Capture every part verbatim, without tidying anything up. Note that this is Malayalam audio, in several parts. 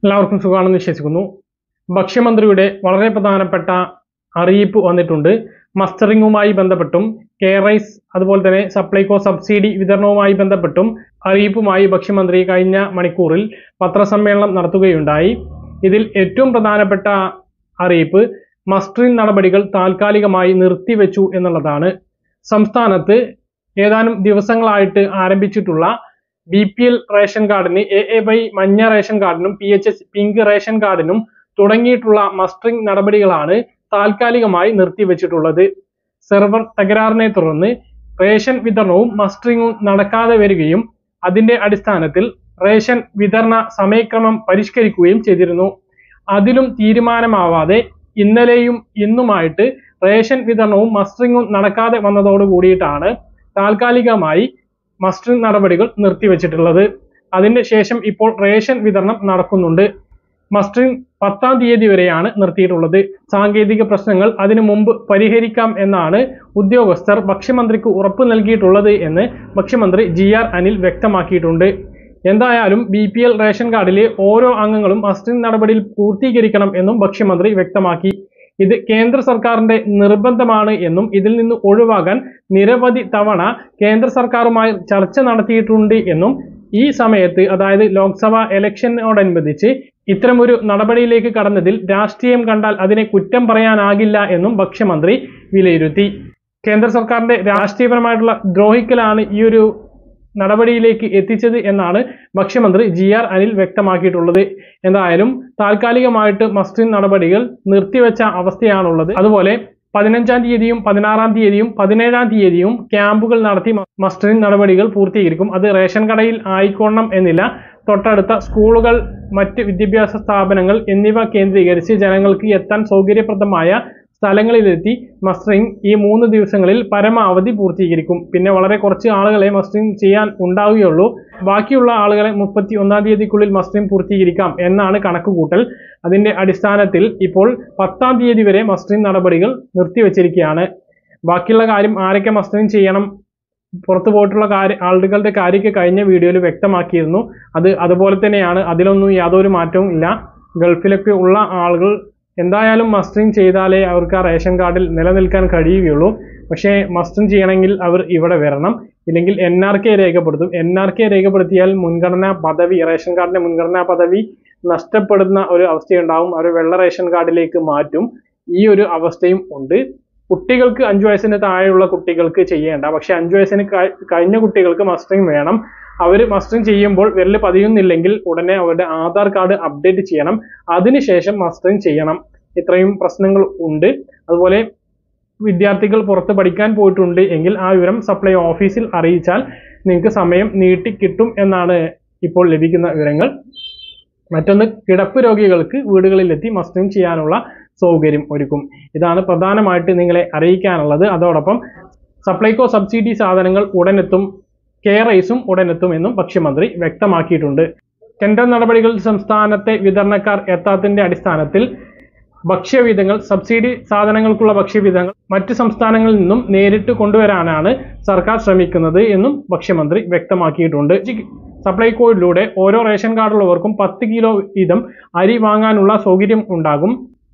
എല്ലാവർക്കും സുഖമാണെന്ന് വിശ്വസിക്കുന്നു. ഭക്ഷ്യമന്ത്രിയുടെ വളരെ പ്രധാനപ്പെട്ട അറിയിപ്പ് വന്നിട്ടുണ്ട്. മസ്റ്ററിങ്ങുമായി ബന്ധപ്പെട്ടും കെ റൈസ് അതുപോലെ തന്നെ സപ്ലൈകോ സബ്സിഡി വിതരണവുമായി ബന്ധപ്പെട്ടും അറിയിപ്പുമായി ഭക്ഷ്യമന്ത്രി കഴിഞ്ഞ മണിക്കൂറിൽ പത്രസമ്മേളനം നടത്തുകയുണ്ടായി. ഇതിൽ ഏറ്റവും പ്രധാനപ്പെട്ട അറിയിപ്പ് മസ്റ്ററിംഗ് നടപടികൾ താൽക്കാലികമായി നിർത്തിവെച്ചു എന്നുള്ളതാണ്. സംസ്ഥാനത്ത് ഏതാനും ദിവസങ്ങളായിട്ട് ആരംഭിച്ചിട്ടുള്ള ബി പി എൽ റേഷൻ കാർഡിന് എ എ വൈ മഞ്ഞ റേഷൻ കാർഡിനും P H S pink ration കാർഡിനും തുടങ്ങിയിട്ടുള്ള മസ്റ്ററിംഗ് നടപടികളാണ് താൽക്കാലികമായി നിർത്തിവെച്ചിട്ടുള്ളത്. സെർവർ തകരാറിനെ തുടർന്ന് റേഷൻ വിതരണവും മസ്റ്ററിംഗും നടക്കാതെ വരികയും അതിന്റെ അടിസ്ഥാനത്തിൽ റേഷൻ വിതരണ സമയക്രമം പരിഷ്കരിക്കുകയും ചെയ്തിരുന്നു. അതിലും തീരുമാനമാവാതെ ഇന്നലെയും ഇന്നുമായിട്ട് റേഷൻ വിതരണവും മസ്റ്ററിംഗും നടക്കാതെ വന്നതോടു കൂടിയിട്ടാണ് താൽക്കാലികമായി മസ്റ്ററിംഗ് നടപടികൾ നിർത്തിവെച്ചിട്ടുള്ളത്. അതിന്റെ ശേഷം ഇപ്പോൾ റേഷൻ വിതരണം നടക്കുന്നുണ്ട്. മസ്റ്ററിംഗ് പത്താം തീയതി വരെയാണ് നിർത്തിയിട്ടുള്ളത്. സാങ്കേതിക പ്രശ്നങ്ങൾ അതിനു മുമ്പ് പരിഹരിക്കാം എന്നാണ് ഉദ്യോഗസ്ഥർ ഭക്ഷ്യമന്ത്രിക്ക് ഉറപ്പ് നൽകിയിട്ടുള്ളത് എന്ന് ഭക്ഷ്യമന്ത്രി ജി ആർ അനിൽ വ്യക്തമാക്കിയിട്ടുണ്ട്. എന്തായാലും ബി പി എൽ റേഷൻ കാർഡിലെ ഓരോ അംഗങ്ങളും മസ്റ്ററിംഗ് നടപടിയിൽ പൂർത്തീകരിക്കണം എന്നും ഭക്ഷ്യമന്ത്രി വ്യക്തമാക്കി. ഇത് കേന്ദ്ര സർക്കാരിന്റെ നിർബന്ധമാണ് എന്നും ഇതിൽ നിന്ന് ഒഴിവാകാൻ നിരവധി തവണ കേന്ദ്ര സർക്കാരുമായി ചർച്ച നടത്തിയിട്ടുണ്ട് എന്നും ഈ സമയത്ത് അതായത് ലോക്സഭാ ഇലക്ഷനോടനുബന്ധിച്ച് ഇത്തരമൊരു നടപടിയിലേക്ക് കടന്നതിൽ രാഷ്ട്രീയം കണ്ടാൽ അതിനെ കുറ്റം പറയാനാകില്ല എന്നും ഭക്ഷ്യമന്ത്രി വിലയിരുത്തി. കേന്ദ്ര സർക്കാരിന്റെ രാഷ്ട്രീയപരമായിട്ടുള്ള ദ്രോഹിക്കലാണ് ഈ ഒരു നടപടിയിലേക്ക് എത്തിച്ചത് എന്നാണ് ഭക്ഷ്യമന്ത്രി ജി ആർ അനിൽ വ്യക്തമാക്കിയിട്ടുള്ളത്. എന്തായാലും താൽക്കാലികമായിട്ട് മസ്റ്ററിംഗ് നടപടികൾ നിർത്തിവെച്ച അവസ്ഥയാണുള്ളത്. അതുപോലെ പതിനഞ്ചാം തീയതിയും പതിനാറാം തീയതിയും പതിനേഴാം തീയതിയും ക്യാമ്പുകൾ നടത്തി മസ്റ്ററിംഗ് നടപടികൾ പൂർത്തീകരിക്കും. അത് റേഷൻ കടയിൽ ആയിക്കൊള്ളണം എന്നില്ല. തൊട്ടടുത്ത സ്കൂളുകൾ, മറ്റ് വിദ്യാഭ്യാസ സ്ഥാപനങ്ങൾ എന്നിവ കേന്ദ്രീകരിച്ച് ജനങ്ങൾക്ക് എത്താൻ സൗകര്യപ്രദമായ സ്ഥലങ്ങളിലെത്തി മസ്റ്ററിംഗ് ഈ മൂന്ന് ദിവസങ്ങളിൽ പരമാവധി പൂർത്തീകരിക്കും. പിന്നെ വളരെ കുറച്ച് ആളുകളെ മസ്റ്ററിംഗ് ചെയ്യാൻ ഉണ്ടാവുകയുള്ളൂ. ബാക്കിയുള്ള ആളുകളെ മുപ്പത്തി ഒന്നാം തീയതിക്കുള്ളിൽ മസ്റ്ററിംഗ് പൂർത്തീകരിക്കാം എന്നാണ് കണക്കുകൂട്ടൽ. അതിന്റെ അടിസ്ഥാനത്തിൽ ഇപ്പോൾ പത്താം തീയതി വരെ മസ്റ്ററിംഗ് നടപടികൾ നിർത്തിവെച്ചിരിക്കുകയാണ്. ബാക്കിയുള്ള കാര്യം ആരൊക്കെ മസ്റ്ററിംഗ് ചെയ്യണം, പുറത്തു പോയിട്ടുള്ള കാര്യ ആളുകളുടെ കാര്യമൊക്കെ കഴിഞ്ഞ വീഡിയോയിൽ വ്യക്തമാക്കിയിരുന്നു. അത് അതുപോലെ തന്നെയാണ്. അതിലൊന്നും യാതൊരു മാറ്റവും ഇല്ല. ഗൾഫിലൊക്കെ ഉള്ള ആളുകൾ എന്തായാലും മസ്റ്ററിംഗ് ചെയ്താലേ അവർക്ക് ആ റേഷൻ കാർഡിൽ നിലനിൽക്കാൻ കഴിയുകയുള്ളൂ. പക്ഷേ മസ്റ്ററിംഗ് ചെയ്യണമെങ്കിൽ അവർ ഇവിടെ വരണം. ഇല്ലെങ്കിൽ എൻ ആർ കെ രേഖപ്പെടുത്തും. എൻ ആർ കെ രേഖപ്പെടുത്തിയാൽ മുൻഗണനാ പദവി, റേഷൻ കാർഡിന്റെ മുൻഗണനാ പദവി നഷ്ടപ്പെടുന്ന ഒരു അവസ്ഥയുണ്ടാവും. അവർ വെള്ള റേഷൻ കാർഡിലേക്ക് മാറ്റും. ഈ ഒരു അവസ്ഥയും ഉണ്ട്. കുട്ടികൾക്ക് അഞ്ചു വയസ്സിന് താഴെയുള്ള കുട്ടികൾക്ക് ചെയ്യേണ്ട, പക്ഷെ അഞ്ചു വയസ്സിന് കഴിഞ്ഞ കുട്ടികൾക്ക് മസ്റ്ററിംഗ് വേണം. അവർ മസ്റ്ററിംഗ് ചെയ്യുമ്പോൾ വിരൽ പതിയുന്നില്ലെങ്കിൽ ഉടനെ അവരുടെ ആധാർ കാർഡ് അപ്ഡേറ്റ് ചെയ്യണം. അതിനുശേഷം മസ്റ്ററിംഗ് ചെയ്യണം. ഇത്രയും പ്രശ്നങ്ങൾ ഉണ്ട്. അതുപോലെ വിദ്യാർത്ഥികൾ പുറത്ത് പഠിക്കാൻ പോയിട്ടുണ്ട് എങ്കിൽ ആ വിവരം സപ്ലൈ ഓഫീസിൽ അറിയിച്ചാൽ നിങ്ങൾക്ക് സമയം നീട്ടി കിട്ടും എന്നാണ് ഇപ്പോൾ ലഭിക്കുന്ന വിവരങ്ങൾ. മറ്റൊന്ന്, കിടപ്പ് രോഗികൾക്ക് വീടുകളിലെത്തി മസ്റ്ററിംഗ് ചെയ്യാനുള്ള സൗകര്യം ഒരുക്കും. ഇതാണ് പ്രധാനമായിട്ട് നിങ്ങളെ അറിയിക്കാനുള്ളത്. അതോടൊപ്പം സപ്ലൈകോ സബ്സിഡി സാധനങ്ങൾ ഉടനെത്തും, കെ റൈസും ഉടനെത്തുമെന്നും ഭക്ഷ്യമന്ത്രി വ്യക്തമാക്കിയിട്ടുണ്ട്. ടെൻഡർ നടപടികൾ സംസ്ഥാനത്തെ വിതരണക്കാർ എത്താത്തതിന്റെ അടിസ്ഥാനത്തിൽ ഭക്ഷ്യവിധങ്ങൾ, സബ്സിഡി സാധനങ്ങൾക്കുള്ള ഭക്ഷ്യവിധങ്ങൾ മറ്റ് സംസ്ഥാനങ്ങളിൽ നിന്നും നേരിട്ട് കൊണ്ടുവരാനാണ് സർക്കാർ ശ്രമിക്കുന്നത് എന്നും ഭക്ഷ്യമന്ത്രി വ്യക്തമാക്കിയിട്ടുണ്ട്. സപ്ലൈകോയിലൂടെ ഓരോ റേഷൻ കാർഡുള്ളവർക്കും പത്ത് കിലോ വീതം അരി വാങ്ങാനുള്ള സൗകര്യം ഉണ്ടാകും.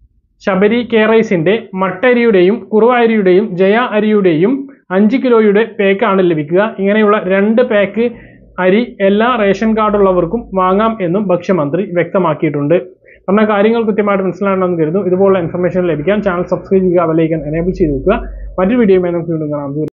ശബരി കെ റൈസിന്റെ മട്ടരിയുടെയും കുറുവ അരിയുടെയും ജയ അരിയുടെയും അഞ്ച് കിലോയുടെ പാക്കാണ് ലഭിക്കുക. ഇങ്ങനെയുള്ള രണ്ട് പാക്ക് അരി എല്ലാ റേഷൻ കാർഡുള്ളവർക്കും വാങ്ങാം എന്നും ഭക്ഷ്യമന്ത്രി വ്യക്തമാക്കിയിട്ടുണ്ട്. പറഞ്ഞ കാര്യങ്ങൾ കൃത്യമായിട്ട് മനസ്സിലാണെന്ന് കരുതുന്നു. ഇതുപോലുള്ള ഇൻഫർമേഷൻ ലഭിക്കാൻ ചാനൽ സബ്സ്ക്രൈബ് ചെയ്യുക, ബെൽ ഐക്കൺ എനേബിൾ ചെയ്ത് വെക്കുക. മറ്റൊരു വീഡിയോയുമായി നമുക്ക് വീണ്ടും കാണാം.